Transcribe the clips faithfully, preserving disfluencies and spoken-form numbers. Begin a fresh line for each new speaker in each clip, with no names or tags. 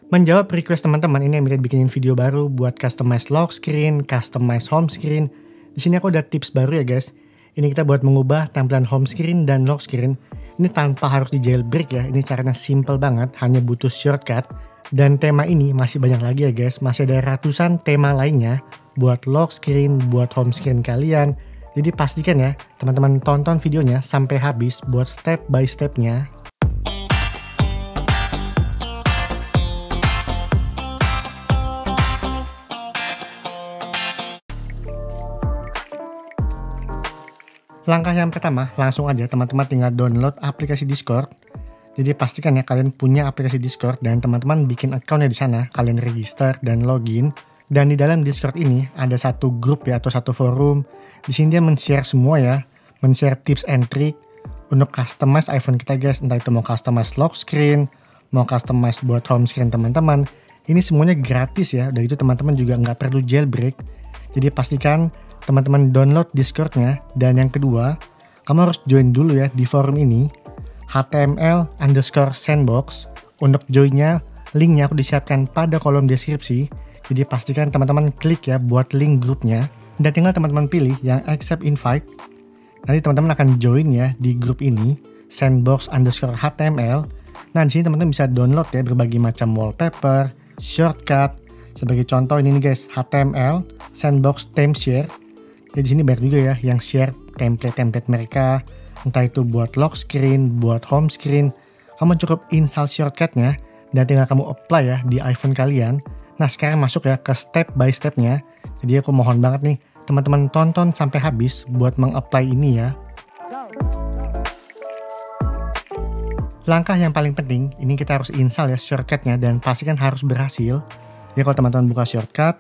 Menjawab request teman-teman ini yang minta bikinin video baru buat customize lock screen, customize home screen. Di sini aku ada tips baru ya guys. Ini kita buat mengubah tampilan home screen dan lock screen. Ini tanpa harus di jailbreak ya. Ini caranya simple banget, hanya butuh shortcut. Dan tema ini masih banyak lagi ya guys. Masih ada ratusan tema lainnya buat lock screen, buat home screen kalian. Jadi pastikan ya teman-teman tonton videonya sampai habis buat step by stepnya. Langkah yang pertama, langsung aja teman-teman tinggal download aplikasi Discord. Jadi pastikan ya kalian punya aplikasi Discord dan teman-teman bikin account-nya di sana. Kalian register dan login. Dan di dalam Discord ini ada satu grup ya atau satu forum. Di sini dia men-share semua ya, men-share tips and trick untuk customize iPhone kita guys. Entah itu mau customize lock screen, mau customize buat home screen teman-teman. Ini semuanya gratis ya. Udah itu teman-teman juga nggak perlu jailbreak. Jadi pastikan teman-teman download Discord-nya. Dan yang kedua, kamu harus join dulu ya di forum ini, H T M L underscore sandbox. Untuk joinnya, linknya aku disiapkan pada kolom deskripsi. Jadi pastikan teman-teman klik ya buat link grupnya. Dan tinggal teman-teman pilih yang accept invite. Nanti teman-teman akan join ya di grup ini, sandbox underscore H T M L. Nah di sini teman-teman bisa download ya berbagai macam wallpaper, shortcut. Sebagai contoh ini nih guys, H T M L sandbox theme share. Ya di sini banyak juga ya yang share template-template mereka, entah itu buat lock screen, buat home screen. Kamu cukup install shortcutnya dan tinggal kamu apply ya di iPhone kalian. Nah sekarang masuk ya ke step by stepnya. Jadi aku mohon banget nih teman-teman tonton sampai habis buat meng-apply ini ya. Langkah yang paling penting, ini kita harus install ya shortcutnya dan pastikan harus berhasil. Ya kalau teman-teman buka shortcut,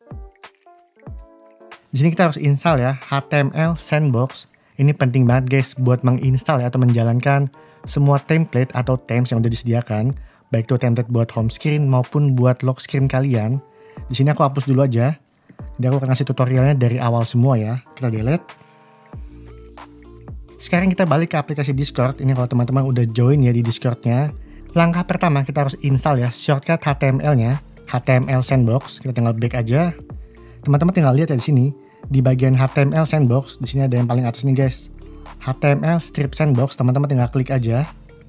di sini kita harus install ya H T M L sandbox. Ini penting banget guys buat menginstal ya atau menjalankan semua template atau themes yang udah disediakan, baik itu template buat home screen maupun buat lock screen kalian. Di sini aku hapus dulu aja. Jadi aku akan kasih tutorialnya dari awal semua ya. Kita delete. Sekarang kita balik ke aplikasi Discord. Ini kalau teman-teman udah join ya di Discord-nya. Langkah pertama kita harus install ya shortcut H T M L-nya, H T M L sandbox. Kita tinggal back aja. Teman-teman tinggal lihat ya di sini. Di bagian H T M L sandbox, di sini ada yang paling atas nih guys. H T M L strip sandbox, teman-teman tinggal klik aja.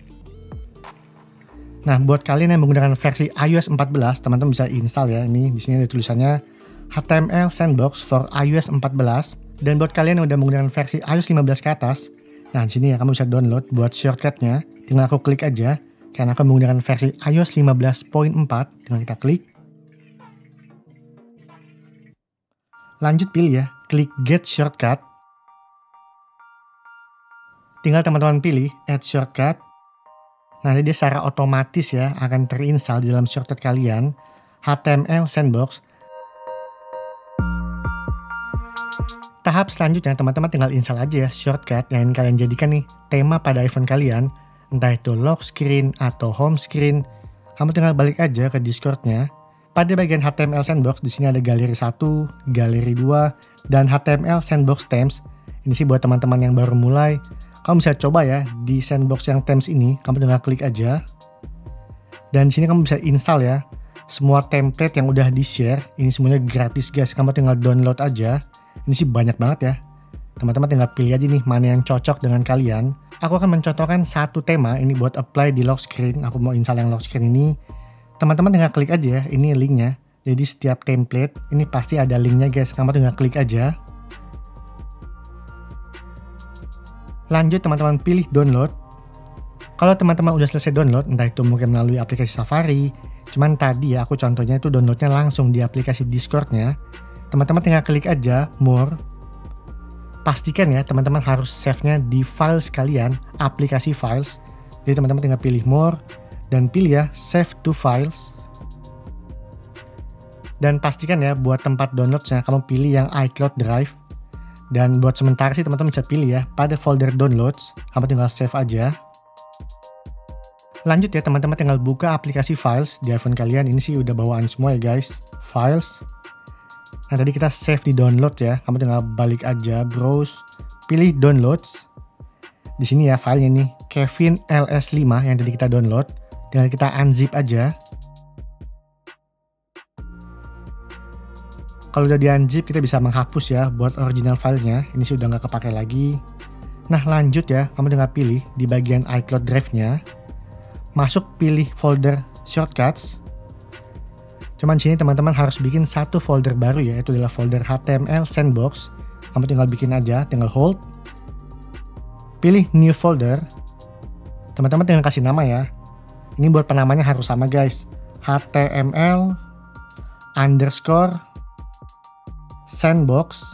Nah, buat kalian yang menggunakan versi i O S empat belas, teman-teman bisa install ya. Ini di sini ada tulisannya H T M L sandbox for i O S empat belas. Dan buat kalian yang udah menggunakan versi i O S lima belas ke atas, nah di sini ya kamu bisa download buat shortcutnya. Tinggal aku klik aja. Karena aku menggunakan versi i O S lima belas titik empat, tinggal kita klik. Lanjut pilih ya, klik Get Shortcut. Tinggal teman-teman pilih Add Shortcut. Nanti dia secara otomatis ya akan terinstall di dalam shortcut kalian, H T M L Sandbox. Tahap selanjutnya teman-teman tinggal install aja ya shortcut yang kalian jadikan nih tema pada iPhone kalian, entah itu lock screen atau home screen. Kamu tinggal balik aja ke Discord-nya. Pada bagian H T M L Sandbox, di sini ada galeri satu, galeri dua, dan H T M L Sandbox Themes. Ini sih buat teman-teman yang baru mulai. Kamu bisa coba ya di sandbox yang themes ini, kamu tinggal klik aja. Dan di sini kamu bisa install ya semua template yang udah di-share. Ini semuanya gratis guys, kamu tinggal download aja. Ini sih banyak banget ya. Teman-teman tinggal pilih aja nih mana yang cocok dengan kalian. Aku akan mencontohkan satu tema ini buat apply di lock screen. Aku mau install yang lock screen ini. Teman-teman tinggal klik aja ya, ini linknya. Jadi setiap template, ini pasti ada linknya guys, kamu tinggal klik aja. Lanjut teman-teman pilih download. Kalau teman-teman udah selesai download, entah itu mungkin melalui aplikasi Safari. Cuman tadi ya, aku contohnya itu downloadnya langsung di aplikasi Discord-nya. Teman-teman tinggal klik aja, more. Pastikan ya, teman-teman harus save-nya di files kalian, aplikasi files. Jadi teman-teman tinggal pilih more. Dan pilih ya save to files. Dan pastikan ya buat tempat downloadsnya kamu pilih yang iCloud Drive. Dan buat sementara sih teman-teman bisa pilih ya pada folder downloads. Kamu tinggal save aja. Lanjut ya teman-teman tinggal buka aplikasi files di iPhone kalian. Ini sih udah bawaan semua ya guys. Files. Nah tadi kita save di download ya. Kamu tinggal balik aja, browse, pilih downloads. Di sini ya filenya nih Kevin L S lima yang tadi kita download. Tinggal kita unzip aja. Kalau udah di unzip kita bisa menghapus ya buat original filenya. Ini sih udah nggak kepake lagi. Nah lanjut ya, kamu tinggal pilih di bagian iCloud Drive-nya. Masuk pilih folder shortcuts. Cuman sini teman-teman harus bikin satu folder baru ya, itu adalah folder H T M L Sandbox. Kamu tinggal bikin aja, tinggal hold. Pilih new folder. Teman-teman tinggal kasih nama ya. Ini buat penamanya harus sama guys. H T M L underscore sandbox.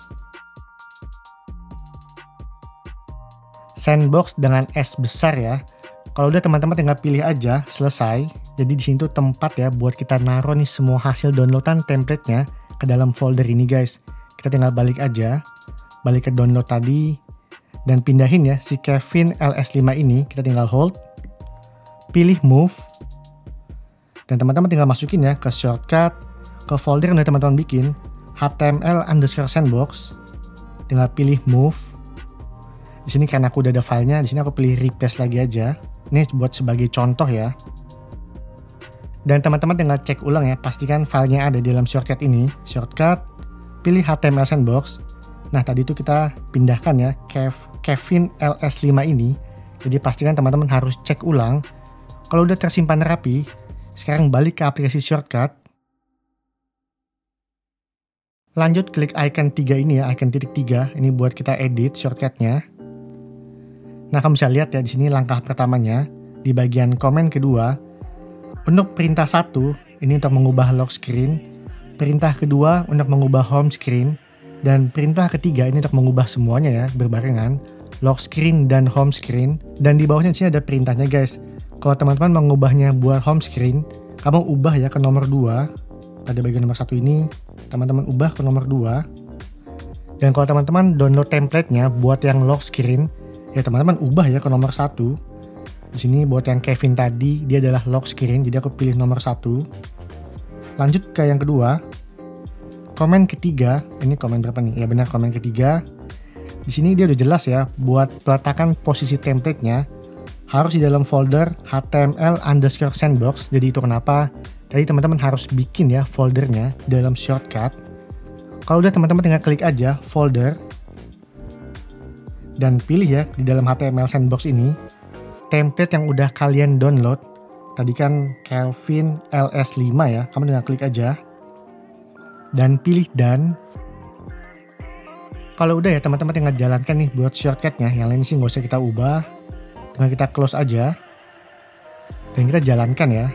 Sandbox dengan S besar ya. Kalau udah teman-teman tinggal pilih aja, selesai. Jadi di sini tuh tempat ya buat kita naruh nih semua hasil downloadan template-nya ke dalam folder ini guys. Kita tinggal balik aja, balik ke download tadi, dan pindahin ya si Kevin L S lima ini. Kita tinggal hold, pilih move, dan teman-teman tinggal masukin ya ke shortcut, ke folder yang udah teman-teman bikin, H T M L underscore sandbox. Tinggal pilih move. Di sini karena aku udah ada filenya, di sini aku pilih replace lagi aja. Ini buat sebagai contoh ya. Dan teman-teman tinggal cek ulang ya, pastikan filenya ada di dalam shortcut ini. Shortcut, pilih H T M L sandbox. Nah tadi itu kita pindahkan ya Kev, Kevin L S lima ini. Jadi pastikan teman-teman harus cek ulang. Kalau udah tersimpan rapi, sekarang balik ke aplikasi shortcut. Lanjut klik icon tiga ini ya, icon titik tiga. Ini buat kita edit shortcutnya. Nah, kamu bisa lihat ya di sini langkah pertamanya di bagian komen kedua. Untuk perintah satu ini untuk mengubah lock screen, perintah kedua untuk mengubah home screen, dan perintah ketiga ini untuk mengubah semuanya ya berbarengan, lock screen dan home screen. Dan di bawahnya di sini ada perintahnya guys. Kalau teman-teman mengubahnya buat home screen, kamu ubah ya ke nomor dua. Pada bagian nomor satu ini, teman-teman ubah ke nomor dua. Dan kalau teman-teman download template-nya buat yang lock screen, ya teman-teman ubah ya ke nomor satu. Di sini buat yang Kevin tadi, dia adalah lock screen, jadi aku pilih nomor satu. Lanjut ke yang kedua. Komen ketiga, ini komen berapa nih? Ya benar, komen ketiga. Di sini dia udah jelas ya, buat peletakan posisi template-nya harus di dalam folder H T M L underscore sandbox. Jadi itu kenapa tadi teman-teman harus bikin ya foldernya dalam shortcut. Kalau udah teman-teman tinggal klik aja folder dan pilih ya di dalam H T M L sandbox ini template yang udah kalian download. Tadi kan Kevin L S lima ya, kamu tinggal klik aja dan pilih done. Kalau udah ya teman-teman tinggal jalankan nih buat shortcutnya. Yang lain sih nggak usah kita ubah, tinggal kita close aja dan kita jalankan ya.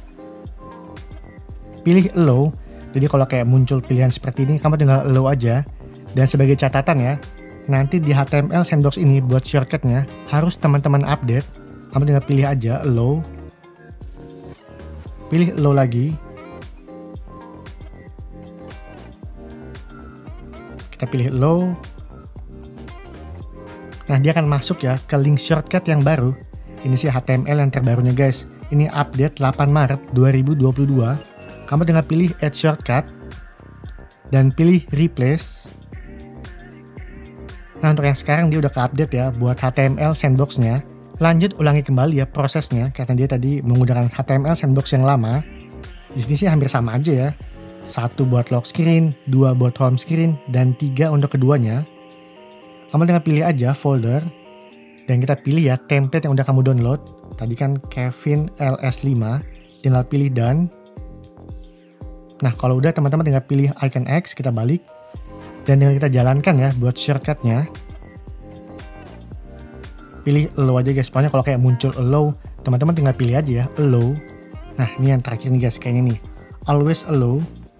Pilih allow. Jadi kalau kayak muncul pilihan seperti ini, kamu tinggal allow aja. Dan sebagai catatan ya, nanti di H T M L sandbox ini buat shortcutnya harus teman-teman update. Kamu tinggal pilih aja allow, pilih allow lagi, kita pilih allow. Nah dia akan masuk ya ke link shortcut yang baru. Ini sih H T M L yang terbarunya guys. Ini update delapan Maret dua ribu dua puluh dua. Kamu tinggal pilih add shortcut dan pilih replace. Nah untuk yang sekarang dia udah ke-update ya buat H T M L sandbox-nya. Lanjut ulangi kembali ya prosesnya karena dia tadi menggunakan H T M L sandbox yang lama. Di sini sih hampir sama aja ya. Satu buat lock screen, dua buat home screen, dan tiga untuk keduanya. Kamu tinggal pilih aja folder dan kita pilih ya template yang udah kamu download. Tadi kan Kevin L S lima, tinggal pilih done. Nah kalau udah teman-teman tinggal pilih icon X, kita balik dan tinggal kita jalankan ya buat shortcutnya. Pilih allow aja guys, pokoknya kalau kayak muncul allow, teman-teman tinggal pilih aja ya allow. Nah ini yang terakhir nih guys, kayaknya nih always allow.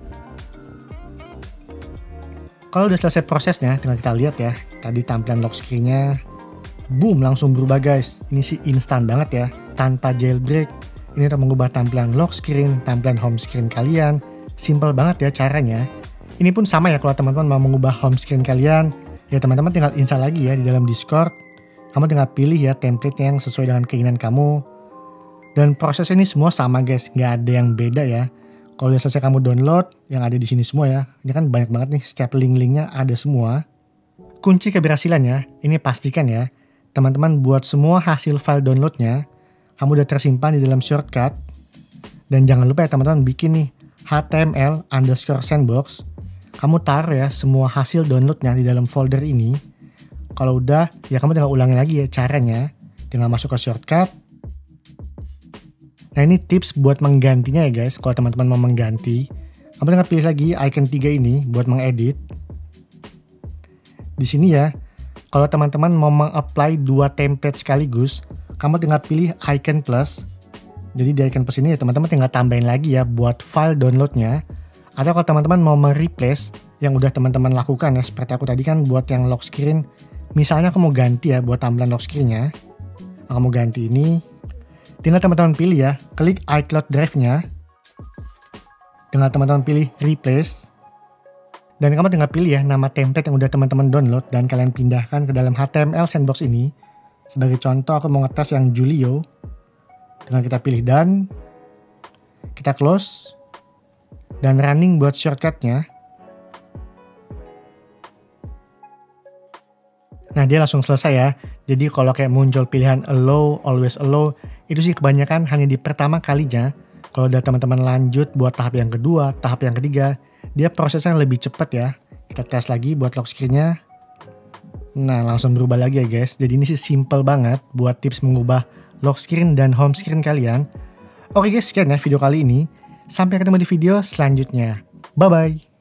Kalau udah selesai prosesnya, tinggal kita lihat ya, tadi tampilan lock screen-nya boom langsung berubah guys. Ini sih instan banget ya, tanpa jailbreak. Ini untuk mengubah tampilan lock screen, tampilan home screen kalian. Simple banget ya caranya. Ini pun sama ya kalau teman-teman mau mengubah home screen kalian, ya teman-teman tinggal install lagi ya di dalam Discord. Kamu tinggal pilih ya template yang sesuai dengan keinginan kamu. Dan proses ini semua sama guys, nggak ada yang beda ya. Kalau udah selesai kamu download, yang ada di sini semua ya. Ini kan banyak banget nih, setiap link-linknya ada semua. Kunci keberhasilannya, ini pastikan ya, teman-teman buat semua hasil file downloadnya, kamu udah tersimpan di dalam shortcut. Dan jangan lupa ya teman-teman bikin nih H T M L underscore sandbox. kamu taruh ya semua hasil downloadnya di dalam folder ini. Kalau udah, ya kamu tinggal ulangi lagi ya caranya. Tinggal masuk ke shortcut. Nah ini tips buat menggantinya ya guys, kalau teman-teman mau mengganti. Kamu tinggal pilih lagi icon tiga ini buat mengedit. Di sini ya, kalau teman-teman mau meng-apply dua template sekaligus, kamu tinggal pilih icon plus. Jadi di icon plus ini ya teman-teman tinggal tambahin lagi ya buat file downloadnya. Atau kalau teman-teman mau mereplace yang udah teman-teman lakukan ya, seperti aku tadi kan buat yang lock screen. Misalnya aku mau ganti ya buat tampilan lock screen-nya. Aku mau ganti ini. Tinggal teman-teman pilih ya, klik iCloud Drive-nya. Tinggal teman-teman pilih replace. Dan kamu tinggal pilih ya nama template yang udah teman-teman download dan kalian pindahkan ke dalam H T M L sandbox ini. Sebagai contoh aku mau ngetes yang Julio. Tinggal kita pilih dan kita close dan running buat shortcutnya. Nah dia langsung selesai ya. Jadi kalau kayak muncul pilihan allow, always allow, itu sih kebanyakan hanya di pertama kalinya. Kalau udah teman-teman lanjut buat tahap yang kedua, tahap yang ketiga, dia prosesnya lebih cepat ya. Kita tes lagi buat lock screen-nya. Nah langsung berubah lagi ya guys. Jadi ini sih simple banget buat tips mengubah lock screen dan home screen kalian. Oke guys, sekian ya video kali ini. Sampai ketemu di video selanjutnya. Bye-bye.